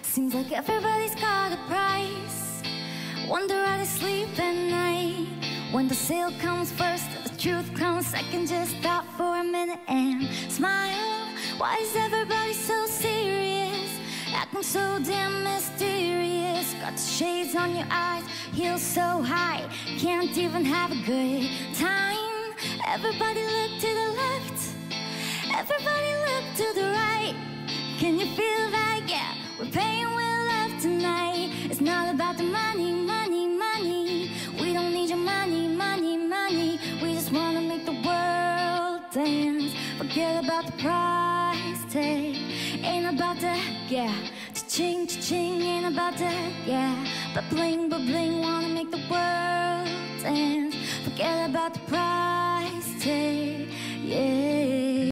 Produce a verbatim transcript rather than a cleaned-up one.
Seems like everybody's got a price. Wonder how they sleep at night. When the sale comes first, the truth comes second. Just stop for a minute and smile. Why is everybody so serious? Acting so damn mysterious. Got the shades on your eyes, heels so high, can't even have a good time. Everybody look to the left, everybody look to the right. Can you feel that? Yeah, we're paying with love tonight. It's not about the money, money, money. We don't need your money, money, money. We just wanna make the world dance. Forget about the price tag. Ain't about that, yeah. Cha-ching, cha-ching, ain't about that, yeah. But bling, but bling, wanna make the world dance. Forget about the price tag, yeah.